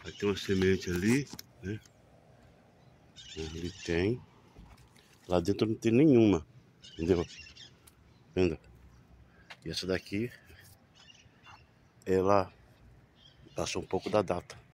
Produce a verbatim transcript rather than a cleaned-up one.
Aí tem uma semente ali, né? Ali tem. Lá dentro não tem nenhuma, entendeu? Vendo? E essa daqui, ela passou um pouco da data.